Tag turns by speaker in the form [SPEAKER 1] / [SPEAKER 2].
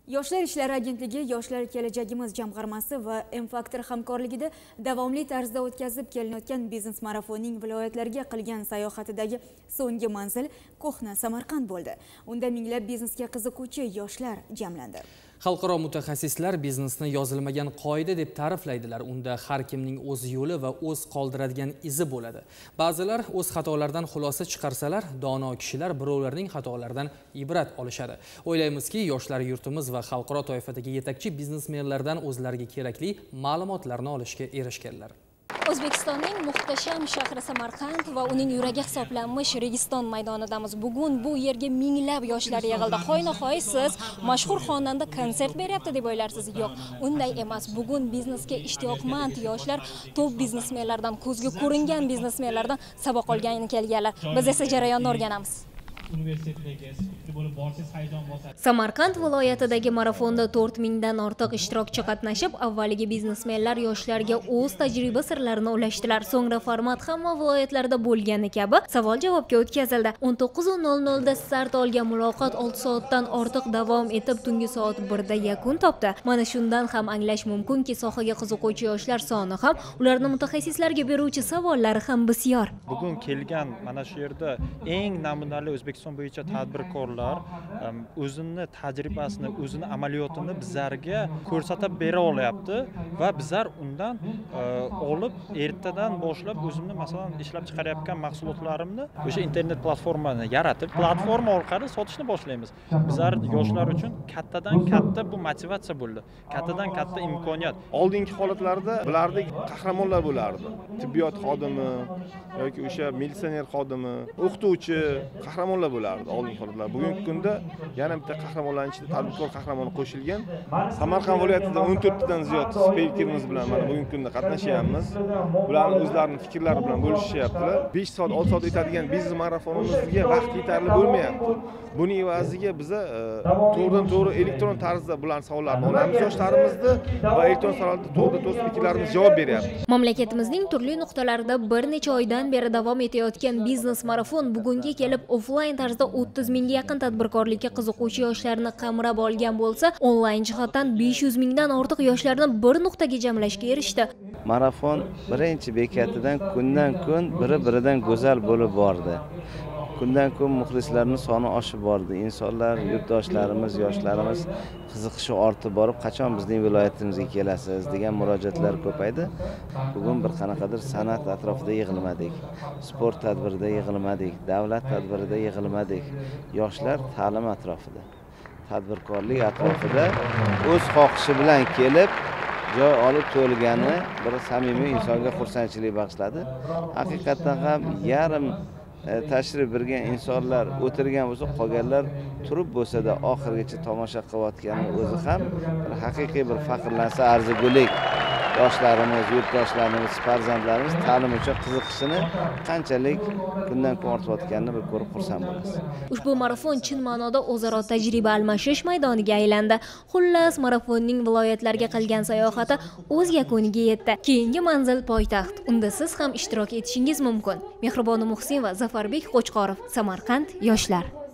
[SPEAKER 1] Yoshlar ishlari agentligi Yoshlar kelajagimiz jamg'armasi va M-Factor hamkorligida davomli tarzda o'tkazib kelinayotgan biznes marafonning viloyatlarga qilgan sayohatidagi so'nggi manzil ko'hna Samarqand bo'ldi. Unda minglab biznesga qiziquvchi yoshlar jamlandi.
[SPEAKER 2] Xalqaro mutaxassislar biznesni yozilmagan qoida deb ta'riflaydilar. Unda har kimning o'z yo'li va o'z qoldiradigan izi bo'ladi. Ba'zilar o'z xatolaridan xulosa chiqarsalar, dono kishilar birovlarning xatolaridan ibrat olishadi. O'ylaymizki, yoshlar yurtimiz va xalqaro toifadagi yetakchi biznesmenlardan o'zlariga kerakli ma'lumotlarni olishga erishganlar.
[SPEAKER 3] O'zbekistonning muhtasham shahri Samarqand va uning yuragi hisoblanmish Registon maydonidamiz. Bugun bu yerga minglab yoshlar yig'ildi. Hoynahoy siz mashhur xonanda konsert beryapti deb o'ylarsiz. Yo'q, unday emas. Bugun biznesga ishtiyoqmand yoshlar top biznesmenlardan, ko'zga ko'ringan biznesmenlardan saboq olgani kelganlar. Biz esa jarayonni o'rganamiz. Samarqand viloyatidagi marafonda 4000 dan ortiq ishtirokchi qatnashib, avvaliga biznesmenlar yoshlarga o'z tajriba sirlarini ulashdilar. So'ngra format hamma viloyatlarda bo'lgani kabi savol-javobga o'tkazildi. 19:00 da start olgan muloqot 6 soatdan ortiq davom etib, tungi soat 1 da yakun topdi. Mana shundan ham anglash mumkinki, sohaga qiziquvchi yoshlar soni ham, ularning mutaxassislarga beruvchi savollari ham bisyor.
[SPEAKER 4] Bugun kelgan mana shu yerda eng namunali O'zbekiston bo'yicha tadbirkorlar o'zini tajribasini, o'zini amaliyotini bizlarga ko'rsatib bera olyapti va bizlar undan olib ertadan boshlab o'zimni masalan ishlab chiqarayotgan mahsulotlarimni o'sha internet platformani yaratib, platforma orqali sotishni boshlaymiz. Bizlar yoshlar uchun kattadan katta bu motivatsiya bo'ldi. Kattadan katta imkoniyat.
[SPEAKER 5] Oldingi holatlarda bulardek qahramonlar bo'lardi. Tibbiyot xodimi yoki o'sha militsioner xodimi, o'qituvchi qahramonlar bo'lardi oldingi holatlar. Bugungi kunda yana bitta qahramonlarning ichida tadbirkor qahramoni qo'shilgan. Samarqand viloyatida 14 dan ziyod spikerimiz bilan mana bugungi kunda qatnashyapmiz. Ularning o'zlarining fikrlari bilan bo'lishyaptilar. 5 soat, 6 soat o'tadigan biznes marafonimizga vaqt yetarli bo'lmayapti. Buning evaziga biza to'g'ridan-to'g'ri elektron tarzda bularning savollarini olamiz yoshlarimizni va elektron savollarga to'g'ridan-to'g'ri spikerlarimiz javob beryapti.
[SPEAKER 3] Mamlakatimizning turli nuqtalarida bir necha oydan beri davom etayotgan biznes marafon bugunga kelib offlayn tarzda 30 mingga yaqin tadbirkorlikka qiziquvchi yoshlarni qamrab olgan bo'lsa, onlayn jihatdan 500 mingdan ortiq yoshlarni bir nuqtaga jamlashga erishdi.
[SPEAKER 6] Marafon birinchi bekatidan kundan kun biri-biridan go'zal bo'lib bordi. Kundan kun muxlislarning soni oshib bordi. Insonlar, yurtdoshlarimiz, yoshlarimiz qiziqishi ortib borib, qachon bizning viloyatimizga kelasiz degan murojaatlar ko'paydi. Bugun bir qanaqadir san'at atrofida yig'ilmadik, sport tadbirida yig'ilmadik, davlat tadbirida yig'ilmadik. Yoshlar ta'lim atrofida, tadbirkorlik atrofida o'z xohishi bilan kelib joy olib to'lgani bir samimiy insonga xursandchilik bag'ishladi. Haqiqatan ham yarim tashrif bergan insonlar o'tirgan bo'lsa, qolganlar turib bo'lsa-da oxirigacha tomosha qilayotgani o'zi ham haqiqiy bir faxrlansa arzigulik. Yoshlarimiz, yurtdoshlarimiz, farzandlarimiz ta'lim uchun qiziqishini qanchalik kundan kun ortayotganini bir ko'rib xursand bo'lasiz.
[SPEAKER 3] Ushbu marafon chin ma'noda o'zaro tajriba almashish maydoniga aylandi. Xullas, marafonning viloyatlarga qilgan sayohati o'z yakuniga yetdi. Keyingi manzil poytaxt. Unda siz ham ishtirok etishingiz mumkin. Mehribona Muhsin va Zafarbek Qo'chqorov, Samarqand yoshlar.